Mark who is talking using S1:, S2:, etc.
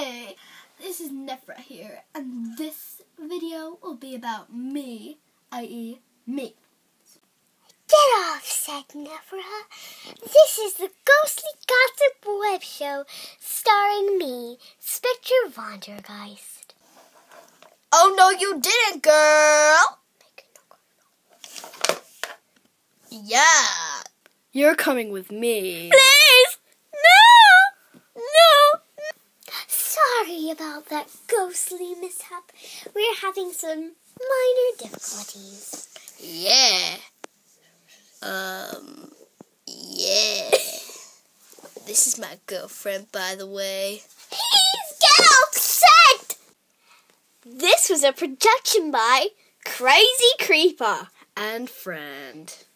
S1: Hey, this is Nefra here, and this video will be about me, i.e. me.
S2: Get off, said Nefra. This is the Ghostly Gossip Web Show starring me, Spectre Vondergeist.
S3: Oh, no, you didn't, girl. Yeah. You're coming with me.
S2: Please! No! Sorry about that ghostly mishap. We're having some minor difficulties.
S3: Yeah. Yeah. This is my girlfriend, by the way.
S2: Please get upset!
S3: This was a production by Crazy Creeper and Friend.